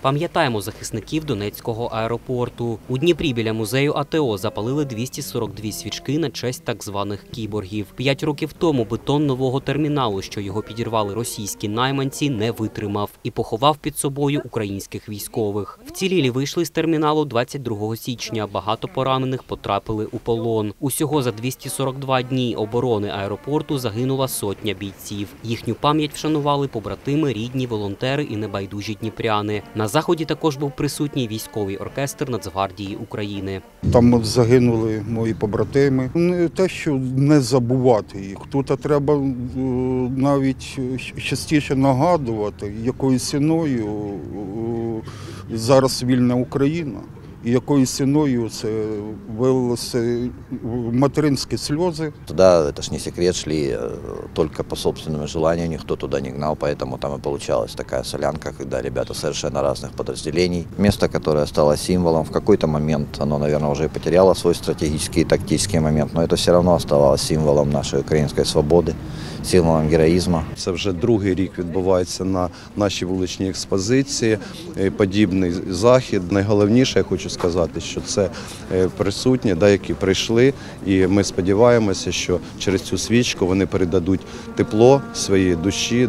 Пам'ятаємо захисників Донецького аеропорту. У Дніпрі біля музею АТО запалили 242 свічки на честь так званих кіборгів. 5 років тому бетон нового терміналу, що його підірвали російські найманці, не витримав і поховав під собою українських військових. Вцілілі вийшли з терміналу 22 січня. Багато поранених потрапили у полон. Усього за 242 дні оборони аеропорту загинула сотня бійців. Їхню пам'ять вшанували побратими, рідні, волонтери і небайдужі дніпряни. На заході також був присутній військовий оркестр Нацгвардії України. Там загинули мої побратими. Не те, що не забувати їх. Тут треба навіть частіше нагадувати, якою ціною зараз вільна Україна. И якою ценою це вылилось материнские слезы. Туда, это ж не секрет, шли только по собственному желанию, никто туда не гнал, поэтому там и получалась такая солянка, когда ребята совершенно разных подразделений. Место, которое стало символом, в какой-то момент оно, наверное, уже потеряло свой стратегический и тактический момент, но это все равно оставалось символом нашей украинской свободы, символом героїзму. Це вже другий рік відбувається на нашій вуличній експозиції, подібний захід. Найголовніше, я хочу сказати, що це присутні, які прийшли, і ми сподіваємося, що через цю свічку вони передадуть тепло своєї душі,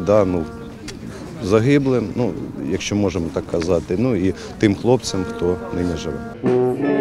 загиблим, якщо можемо так казати, і тим хлопцям, хто нині живе.